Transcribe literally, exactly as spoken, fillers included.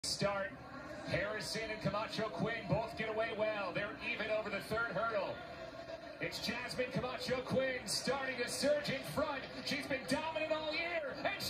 Start. Harrison and Camacho Quinn both get away well. They're even over the third hurdle. It's Jasmine, Camacho Quinn starting to surge in front. She's been dominant all year, and